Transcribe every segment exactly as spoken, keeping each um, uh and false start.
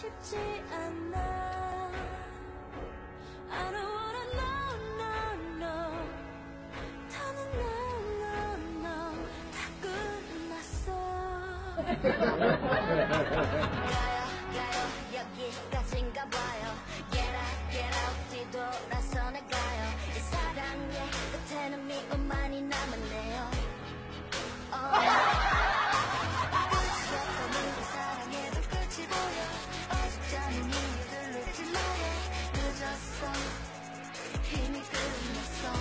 싶지 않아. I don't wanna know, no, no. 더는 no, no, no. 다 끝났어. 가요, 가요, 여기까지인가 봐요. Get out, get out, 뒤돌아서 나가요. 이 사랑의 끝에는 미움만이 남았네요. oh. 힘이 끝났어.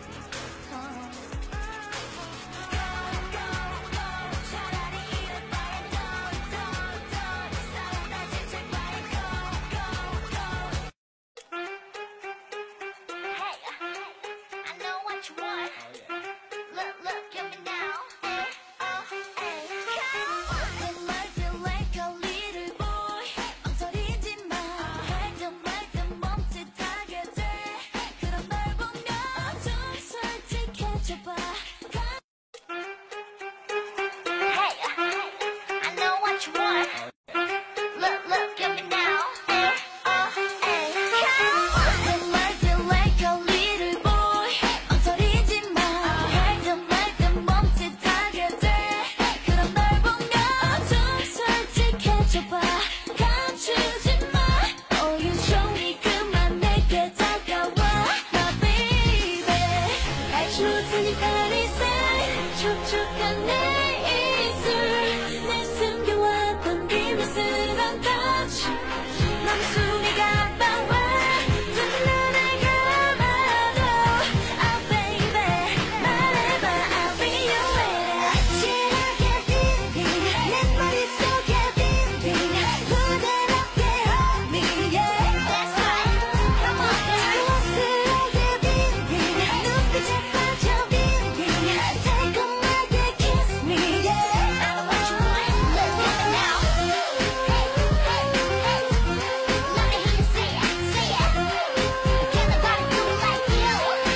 차라리 이럴 바엔 더, 더, 더 싸우다지 제발 go, go, go. Hey, I know what you want. Look, look at me now. Hey, oh, hey, come. 내 말 들래, a little boy. 망설이지 마. 말든 말든 멈칫하게 돼. 그런 널 보면 좀 솔직해져봐. Hey, I know what you want. Look, look at me now. Hey, oh, hey, come. 내 말 들래, a little boy. 망설이지 마. 말든 말든 멈칫하게 돼. 그런 널 보면 좀 솔직해져봐. 감추지 마. Oh, you show me 그만 내게 다가와. My baby. I choose anybody's side. 촉촉한 내 입술. 내 숨겨왔던 비밀스런 touch. 맘속에 가봐와. 두 눈을 감아도. Oh baby. 말해봐. I'll be your lady. 진하게 빙빙. 내 머릿속에 빙빙. 부드럽게 hold me, yeah. That's right. Come on, girl. 스스로게 빙빙. 눈빛에 빠져 빙빙. 달콤하게 kiss me, yeah. I know what you want. Let's get it now. Hey, hey, hey. Let me hear you say it, say it. Can't nobody do it like you.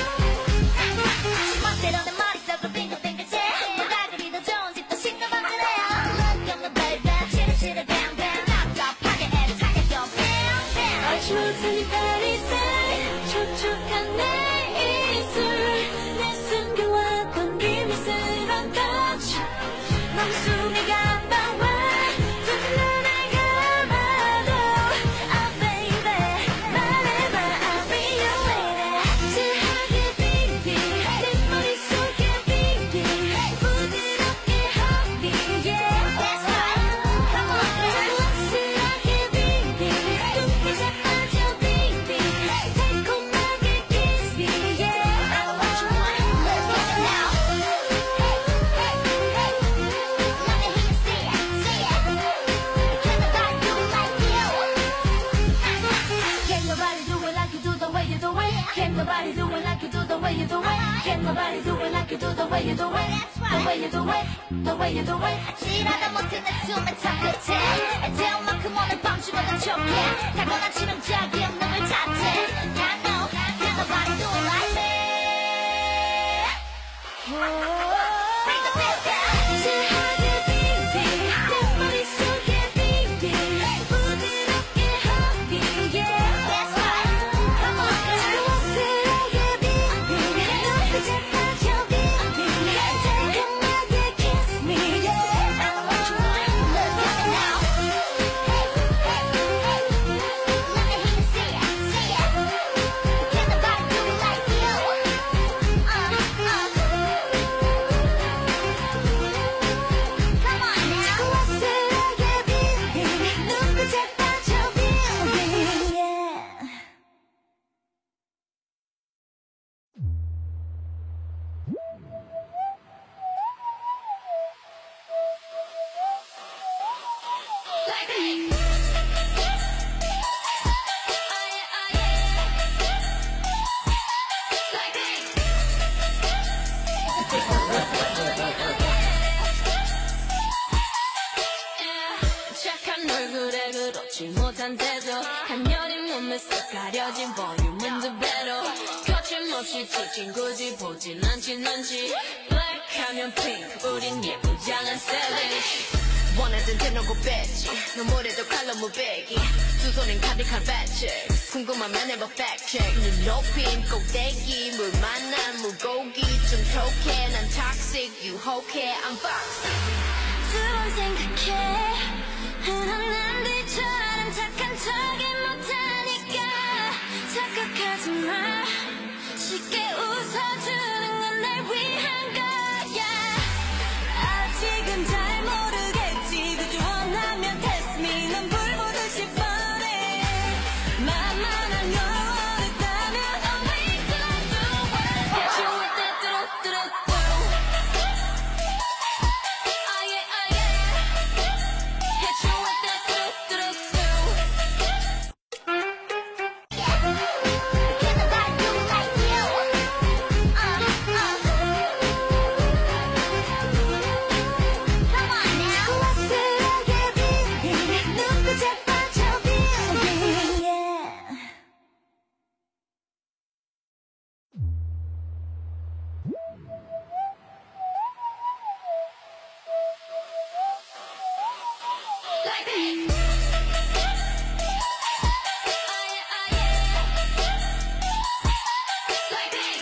멋대로 내 머릿속을 빙글빙글째. 뭐가 그리 더 좋은지 또 신나봐 그래요. Look at me baby. 치르치르 bang bang. 답답하게 애타게 좀 bang bang. I choose anybody's side. 촉촉한 내 입술. 내 숨겨왔던 비밀스런 touch. 맘속에 가봐와. 두 눈을 감아도. Oh baby. 말해봐. I'll be your lady. 진하게 빙빙. 내 머릿속에 빙빙. 부드럽게 hold me, yeah. That's right. Come on, girl. 확실하게 빙빙. 눈빛에 빠져 빙빙. 달콤하게 kiss me, yeah. I know what you want. Let's get it now. Hey, hey, hey. Let me hear you say it, say it. Can't nobody do it like you. Can't nobody do it like you do the way you do it. Can't nobody do it like you do the way you do it. Can't nobody do it like you do the way you do it. The way you do it, the way you do it. 지나다 못해 내 숨에 차 끝에. 태운만큼 오늘 밤 죽어도 좋게. 타고난 치명적인 놈을 탓해. I know, can't nobody do it like me. Bring the beat down. 진하게 빙빙. 내 머릿속에 빙빙. 부드럽게 hold me, yeah. That's right. Come on, girl. 확실하게 빙빙. 눈빛에 빠져 빙빙. 달콤하게 kiss me, yeah. I know what you want. Let's get it now. Hey, hey, hey. Let me hear you say it, say it. Can't nobody do it like you. Uh, uh. Come on now. 확실하게 빙빙. 눈빛에 빠져 빙빙, yeah. Like me. Oh yeah, oh yeah. Like me. 착한 얼굴에 그렇지 못한 태도. 한여린 몸에 쓱 가려진 볼륨은 두 배로. 거침없이 찍힌 굳이 보진 않진 않지. Black 하면 pink 우린 예쁘장한 savage. 원해 원하던 대놓고 뺐지 너무래도 칼로 무배기 두 손엔 가득한 배치 궁금하면 해봐 fact check 눈 높인 꼭대기 물 만난 물고기 좀 톡해 난 toxic 유혹해 I'm foxy 두 번 생각해 흔한 남들처럼 착한 척이 못하니까 착각하지 마 쉽게 웃어주는 건 날 위한 거야 아직은 잘 모르겠지 그저 원하면 test me 넌 불 보듯이 뻔해 만만한 영원했다면 I'll wait till I do it Hit you with that 뚜루뚜루뚜루 Oh yeah, oh yeah Hit you with that 뚜루뚜루뚜루 Because I do like you Uh, uh Come on now 고맙스럽게 baby 눈도 자빠져 baby Yeah Like that. Oh yeah, oh yeah. Like that.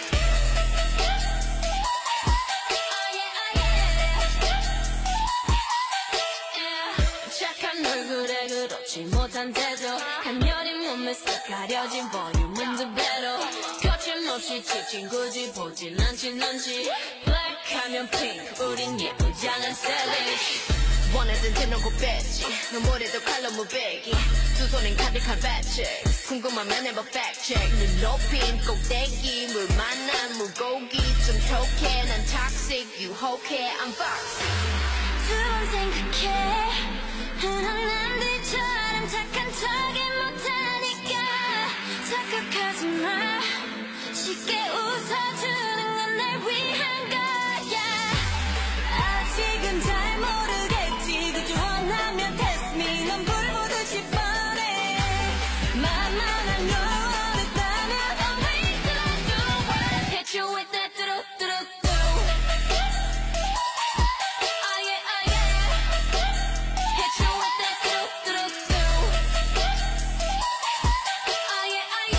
Oh yeah, oh yeah. Yeah. 착한 얼굴에 그렇지 못한 태도 간녀린 몸에 쓱 가려진 볼륨은 두 배로 거침없이 지친 굳이 보진 않지 넌지 블랙하면 핑크 우린 예쁘장한 savage 원하던 대놓고 뺐지 너무래도 칼로 무배기 두 손엔 가득한 배치 궁금하면 해봐 fact check 눈 높인 꼭대기 물 만난 물고기 좀 톡해 난 toxic 유혹해 I'm foxy 두 번 생각해 흔한 남들처럼 착한 척이 못하니까 착각하지 마 쉽게 웃어주는 건 날 위한 거야 아직은 잘 모르겠지 그저 원하면 test me 넌 불 보듯이 뻔해 만만한 영원했다면 I'll wait till I do it Hit you with that 뚜루뚜루뚜루 Oh yeah, oh yeah Hit you with that 뚜루뚜루뚜루 Oh yeah, oh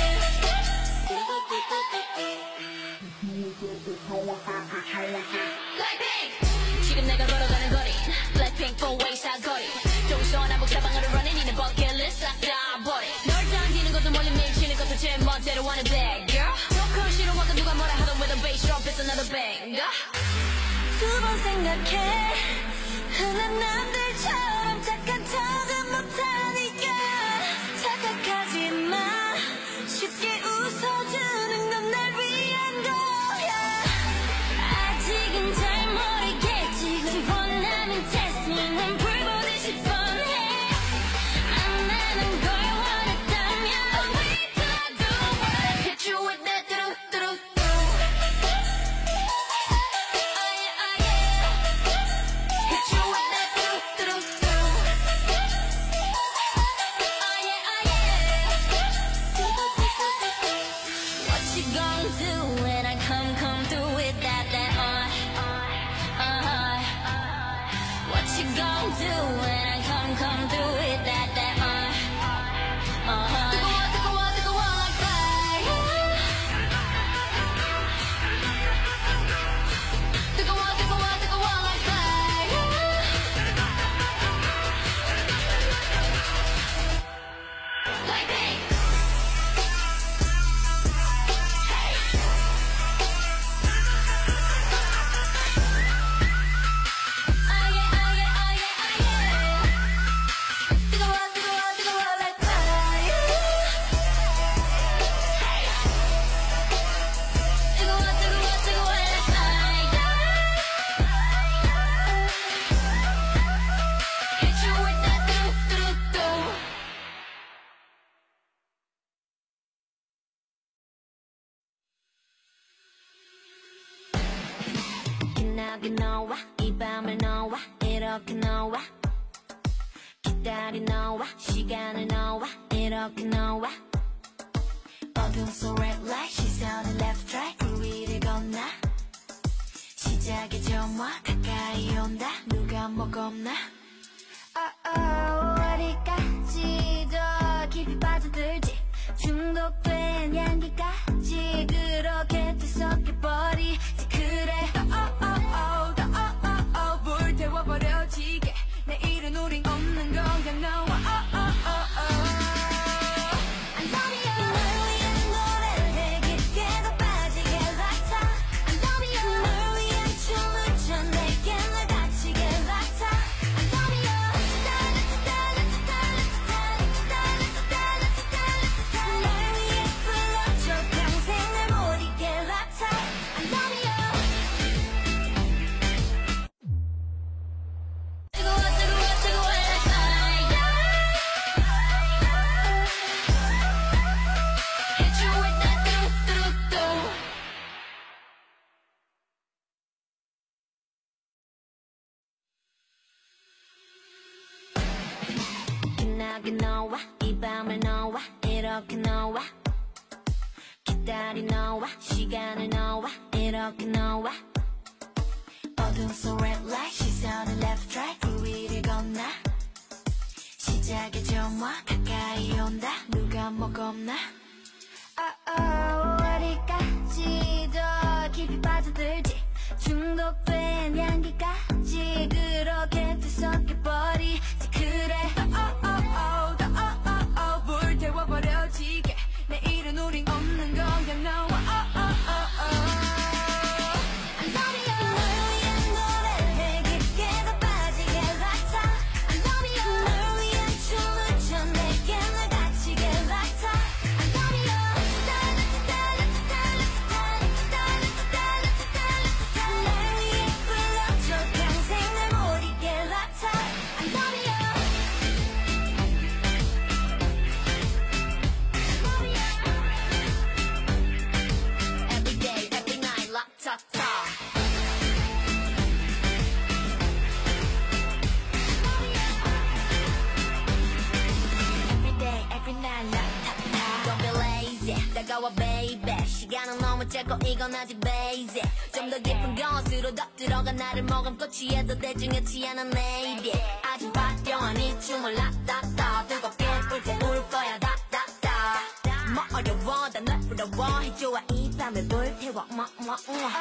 yeah Blackpink 지금 내가 걸어가는 거리 Blackpink four way 사거리 동서 남북 사방으로 running 이는 버킷리스트 싹 다 버리 널 당기는 것도 멀리 밀치는 것도 제 멋대로 하는 bad girl 조금 싫어하고 누가 뭐라 하던 with a bass drop it's another banger 두 번 생각해 흔한 남들처럼 착한 척은 못하니까 착각하지 마 쉽게 웃어주는 건 날 위한 거야 아직은 잘 모르겠지 굳이 원하면 test me 난 불 보듯이 뻔해 안 나는 걸 원했다면 I'll wait till I do it Hit you with that 뚜루뚜루뚜루 Oh yeah, oh yeah Hit you with that 뚜루뚜루뚜루 Oh yeah, oh yeah What you gonna do when I come, come through with that, that uh, uh What you gonna do when I come, come through with that, that uh, uh 뜨거워, 뜨거워, 뜨거워 like fire 뜨거워, 뜨거워, 뜨거워 like fire Like that Oh yeah, oh yeah, oh yeah, oh yeah 뜨거워, 뜨거워, 뜨거워 like fire 뜨거워, 뜨거워, 뜨거워 like fire Hit you with that 뚜루뚜루뚜루 기나게 너와 이 밤을 너와 이렇게 너와 기다린 너와 시간을 너와 이렇게 너와 어둠 속 red light 시선은 left right 그 위를 건너 시작의 점화 가까이 온다 누가 뭐 겁나 향기까지 그렇게 뒤섞여버리지 그래 oh, oh, oh, oh, oh, 불태워버려지게 내일은 우린 없는 건 그냥 너와 oh, oh, oh, oh. I love you 널 위한 노래를 해 깊게 더 빠지게 같아 I love you 널 위한 춤을 춰 내게 널 다치게 같아 I love you 달라 달라 달라 달라 달라 달라 날 위해 불러줘 평생 날 못 잊게 같아 I love you 뜨거워 뜨거워 뜨거워 Hit you with that do do do 빛나게 너와 이 밤을 너와 이렇게 너와 기다린 너와 시간을 너와 이렇게 너와 어둠 속 red light 시선을 left right 그 위를 건너 시작의 점화 가까이 온다 누가 뭐 겁나 oh, oh, 어디까지 더 깊이 빠져들지 중독된 향기까지 그렇게 뒤섞여버리지 그래 oh, oh, oh, oh, oh, oh, oh, 불태워버려지게 내일은 우린 없는 건 그냥 너와 oh, oh, oh, oh. I love you 널 위한 노래를 해 깊게 더 빠지게 같아 I love you 널 위한 춤을 춰 내게 널 다치게 같아 I love you 달라 달라 달라 달라 달라 달라 날 위해 불러줘 평생 날 못 잊게 같아 I love you Every day, every night, lock, talk, talk Every day, every night, lock, talk, talk Don't be lazy, 다가와 baby 시간은 너무 짧고 이건 아직 basic 좀 더 깊은 것으로 더 들어가 나를 머금고 취해도 대중이지 않아 내일이 아주 화려한 이 춤을 락닥다 뜨겁게 불태울 거야 닥닥다 뭐 어려워 다 널 부러워 해줘와 이 밤을 불태워 뭐 뭐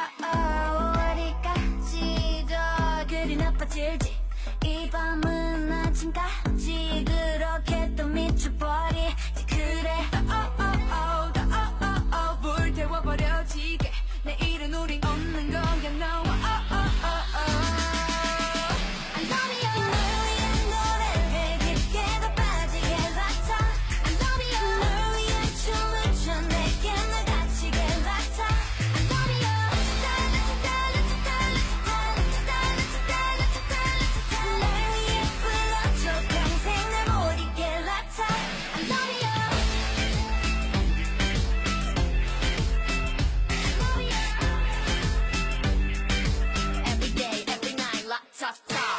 어디까지 더 그리 나빠질지 이 밤은 아침까지 그렇게 또 미쳐버리지 그래 oh, oh, oh, oh, oh, oh, 불태워버려지게 내일은 우린 없는 건 그냥 너와 oh, oh, oh, oh. I love you 널 위한 노래를 해 깊게 더 빠지게 같아 I love you 널 위한 춤을 춰 내게 널 다치게 같아 I love you 달라 달라 달라 달라 달라 달라 날 위해 불러줘 평생 날 못 잊게 같아 I love you Every day, every night, lock, talk, talk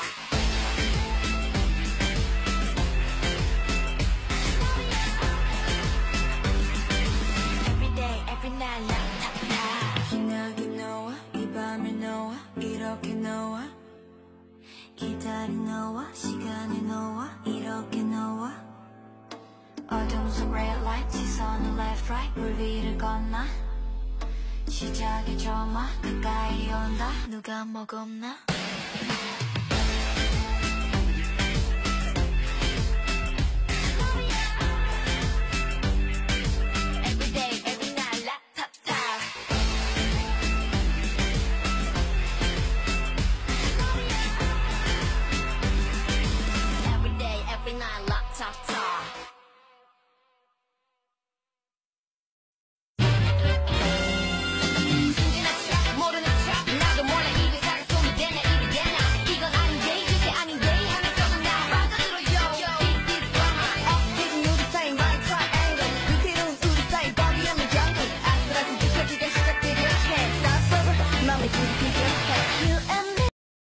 Every day, every night, lock, talk, talk 기나게 너와 이 밤을 너와 이렇게 너와 기다린 너와 시간을 너와 이렇게 너와 어둠 속 red light 시선을 left right 물 위를 건너 시작의 점화 가까이 온다 누가 뭐 겁나